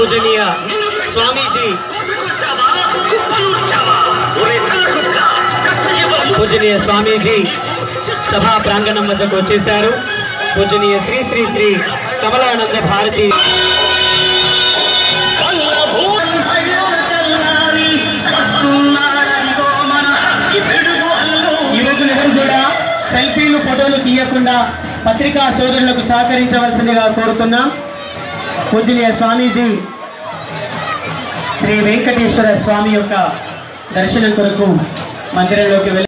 पूजनीय स्वामीजी सभा प्रांगणं वద్దకు వచ్చేశారు। पूजनीय श्री श्री श्री कमलानंद भारती యువకులందరూ కూడా సెల్ఫీలు ఫోటోలు తీయకుండా పత్రికా సోదరులకు సహకరించవలసిందిగా కోరుతున్నాం। పూజనీయ స్వామీజీ శ్రీ వెంకటేశ్వర స్వామి యొక్క దర్శనం కొరకు మందిరంలోకి వెళ్ళి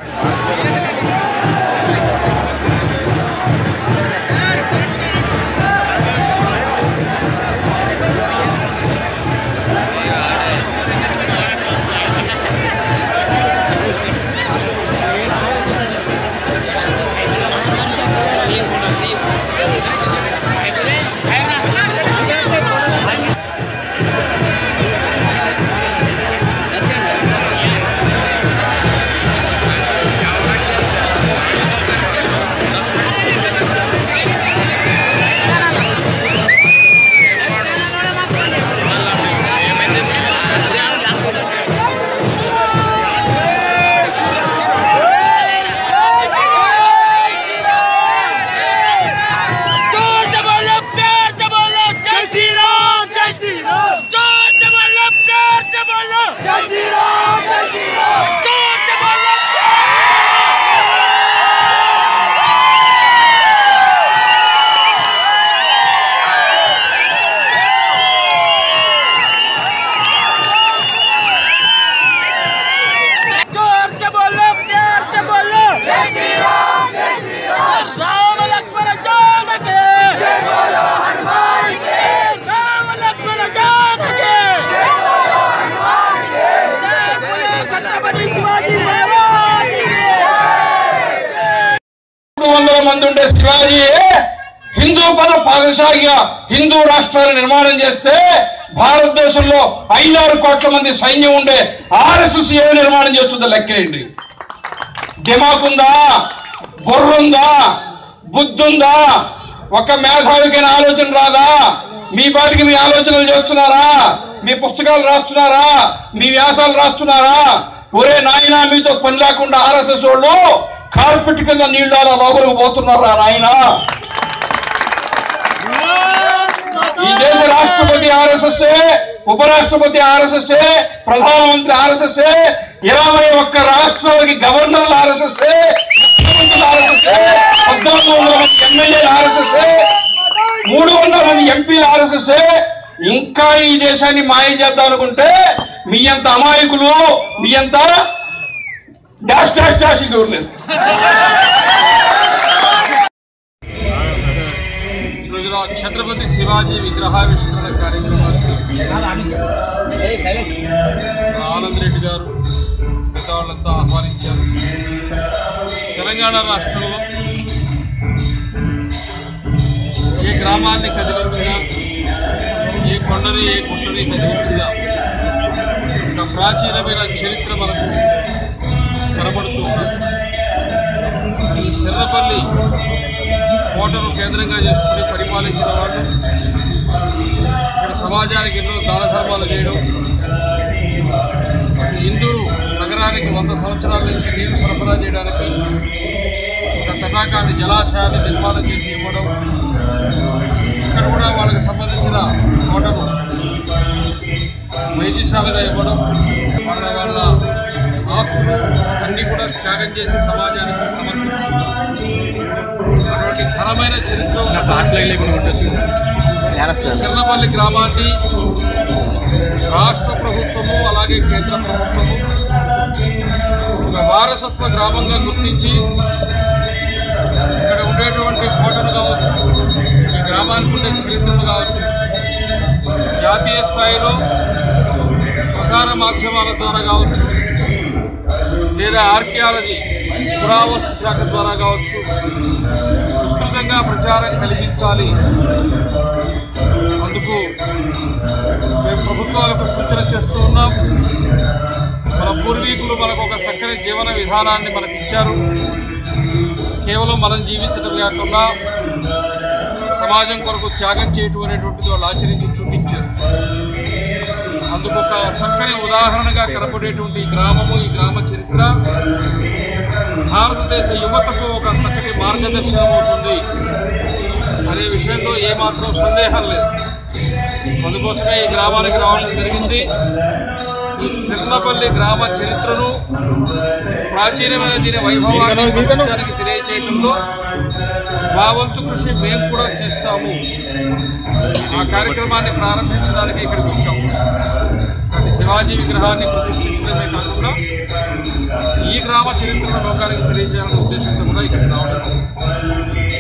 శివాజీ హిందూ పద పాదశాలిగా హిందూ రాష్ట్రాన్ని నిర్మాణం చేస్తే భారతదేశంలో 5-6 కోట్ల మంది సైన్యం ఉండే ఆర్ఎస్ఎస్ ఏ నిర్మాణం చేస్తుందో లెక్కేయండి। దిమాకుందా, బుర్రుందా, బుద్ధుందా? ఒక మేధావికైన ఆలోచన రాదా? మీ పాటికి మీ ఆలోచనలు చేస్తున్నారా? మీ పుస్తకాలు రాస్తున్నారా? మీ వ్యాసాలు రాస్తున్నారా? ఒరే నాయనా, మీతో పని లేకుండా ఆర్ఎస్ఎస్ వాళ్ళు కార్పెట్ కింద నీళ్ళు లోపలికి పోతున్నారా నాయన? ఈ దేశ రాష్ట్రపతి ఆర్ఎస్ఎస్, ఉపరాష్ట్రపతి ఆర్ఎస్ఎస్, ప్రధానమంత్రి ఆర్ఎస్ఎస్, 21 రాష్ట్రాలకి గవర్నర్లు ఆర్ఎస్ఎస్, ముఖ్యమంత్రులు ఆర్ఎస్ఎస్, 1400 మంది ఎమ్మెల్యేలు ఆర్ఎస్ఎస్, 300 మంది ఎంపీలు ఆర్ఎస్ఎస్। ఇంకా ఈ దేశాన్ని మాయ చేద్దాం అనుకుంటే మీ అంత అమాయకులు, మీ అంత డాష్ డాష్ డాష్ ఇంకోలేదు। ఛత్రపతి శివాజీ విగ్రహావిష్కరణ కార్యక్రమానికి ఆనంద్ రెడ్డి గారు పెద్దవాళ్ళంతా ఆహ్వానించారు। తెలంగాణ రాష్ట్రంలో ఏ గ్రామాన్ని కదిలించినా, ఏ కొండని ఏ గుట్టని కదిలించినా ఒక ప్రాచీనమైన చరిత్ర మనకు కనబడుతూ ఉన్నది। ఈ సిర్రపల్లి కోటను కేంద్రంగా చేసుకుని పరిపాలించిన వాళ్ళు ఇక్కడ సమాజానికి ఎన్నో దాన ధర్మాలు చేయడం, ఇందూరు నగరానికి 100 సంవత్సరాల నుంచి నీరు సరఫరా చేయడానికి ఒక తటాకాన్ని, జలాశయాన్ని నిర్మాణం చేసి ఇవ్వడం, ఇక్కడ కూడా వాళ్ళకి సంబంధించిన కోటను వైద్యశాలగా ఇవ్వడం, వాళ్ళ ఆస్తులు అన్నీ కూడా త్యాగం చేసి సమాజానికి సమర్పించుకున్నారు। అటువంటి ఘనమైన చరిత్ర సిర్రపల్లి గ్రామాన్ని రాష్ట్ర ప్రభుత్వము అలాగే కేంద్ర ప్రభుత్వము ఒక వారసత్వ గ్రామంగా గుర్తించి ఇక్కడ ఉండేటువంటి కోటను కావచ్చు, ఈ గ్రామానికి ఉండే చరిత్రను కావచ్చు, జాతీయ స్థాయిలో ప్రసార మాధ్యమాల ద్వారా కావచ్చు, లేదా ఆర్కియాలజీ పురావస్తు శాఖ ద్వారా కావచ్చు విస్తృతంగా ప్రచారం కల్పించాలి। అందుకు మేము ప్రభుత్వాలకు సూచన చేస్తూ ఉన్నాం। మన పూర్వీకులు మనకు ఒక చక్కని జీవన విధానాన్ని మనకు ఇచ్చారు। కేవలం మనం జీవించడం కాకుండా సమాజం కొరకు త్యాగం చేయటం అనేటువంటిది వాళ్ళు ఆచరించి చూపించారు. అందుకు ఒక చక్కని ఉదాహరణగా కనపడేటువంటి ఈ గ్రామము, ఈ గ్రామ చరిత్ర భారతదేశ యువతకు ఒక చక్కటి మార్గదర్శనం అవుతుంది అనే విషయంలో ఏమాత్రం సందేహం లేదు. అందుకోసమే ఈ గ్రామానికి రావడం జరిగింది. ఈ సిర్నపల్లి గ్రామ చరిత్రను, ప్రాచీనమైన దీని వైభవాన్ని ప్రపంచానికి తెలియజేయడంలో మా వంతు కృషి మేము కూడా చేస్తాము. ఆ కార్యక్రమాన్ని ప్రారంభించడానికి ఇక్కడికి వచ్చాము. శివాజీ విగ్రహాన్ని ప్రతిష్ఠించడమే కాకుండా ఈ గ్రామ చరిత్రను లోకానికి తెలియజేయాలనే ఉద్దేశంతో కూడా ఇక్కడికి రావడం.